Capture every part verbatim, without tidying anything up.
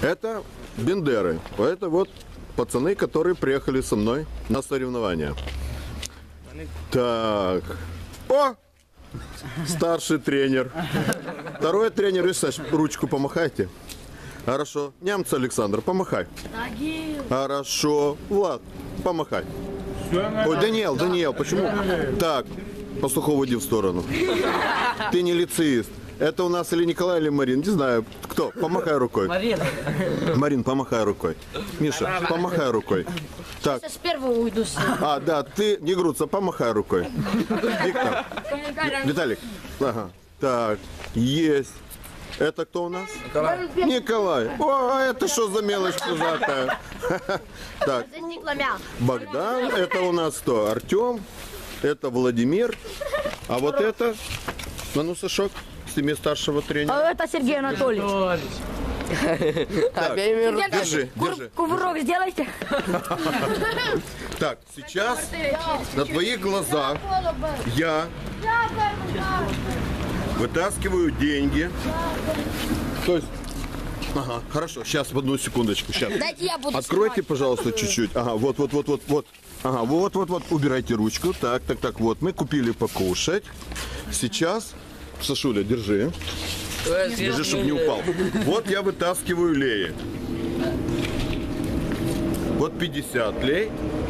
Это бендеры. Это вот пацаны, которые приехали со мной на соревнования. Так. О! Старший тренер. Второй тренер, Исач, ручку помахайте. Хорошо. Немца Александр, помахай. Хорошо. Влад, помахай. Ой, Даниэл, Даниэл, почему? Так, Пастухов, уйди в сторону. Ты не лицеист. Это у нас или Николай, или Марин, не знаю. Кто? Помахай рукой. Марин. Марин, помахай рукой. Миша, помахай рукой. Так. Сейчас первого уйду. А, да, ты, не грудься, помахай рукой. Виктор. Виталик. Ага. Так, есть. Это кто у нас? Николай. Николай. О, а это что за мелочь пузатая? Так. Богдан. Это у нас кто? Артем. Это Владимир. А вот это? А ну, Сашок, сними старшего тренера. А это Сергей Анатольевич. Так, держи, держи. Кувырок сделайте. Так, сейчас на твоих глазах я вытаскиваю деньги. То есть, ага, хорошо, сейчас, в одну секундочку, сейчас. Дайте я буду Откройте, снимать. пожалуйста, чуть-чуть. Ага, вот, вот, вот, вот, вот. Ага, вот, вот, вот, убирайте ручку. Так, так, так, вот, мы купили покушать. Сейчас, Сашуля, держи. Держи, чтобы не упал. Вот я вытаскиваю леи. Вот пятьдесят лей.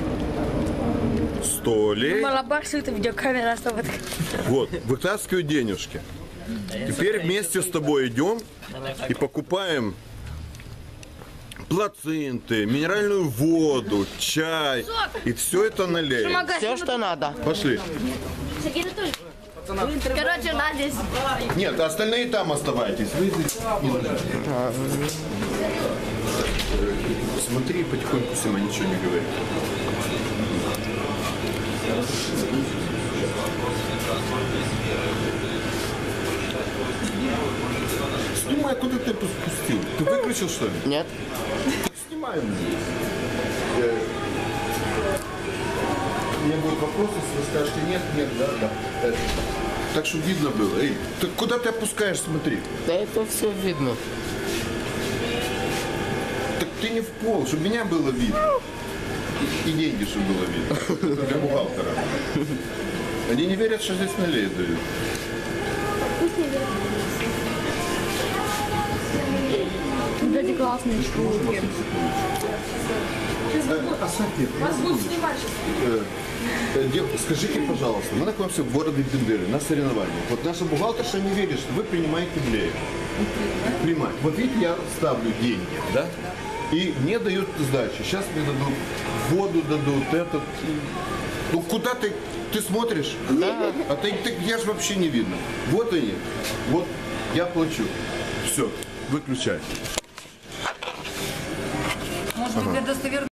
сто лей. Малабарс, это видеокамера. Вот, вытаскиваю денежки. Теперь вместе с тобой идем и покупаем плаценты, минеральную воду, чай. И все это налеем. Все, что надо. Пошли. Сергей Анатольевич. Короче, на здесь. Нет, остальные там оставайтесь. Вы здесь. Смотри, потихоньку сама ничего не говорит. Снимай, куда ты спустил? Ты выключил, что ли? Нет. Снимаем. У меня будут вопросы, если вы скажете нет, нет, да, да. Так что видно было. Эй, ты куда ты опускаешь, смотри. Да это все видно. Так ты не в пол, чтобы меня было видно. И, и деньги, чтобы было видно. Это для бухгалтера. Они не верят, что здесь налей дают. Вот эти классные штуки. Вас будут снимать сейчас. Скажите, пожалуйста, мы находимся в городе Бендеры на соревнованиях. Вот наша бухгалтерша не верит, что вы принимаете леи. Принимать. Вот видите, я ставлю деньги, да? И мне дают сдачу. Сейчас мне дадут воду, дадут этот. Ну куда ты? Ты смотришь? Да. А ты, ты я же вообще не видно. Вот они. Вот я плачу. Все, выключай. Может быть, для достоверности.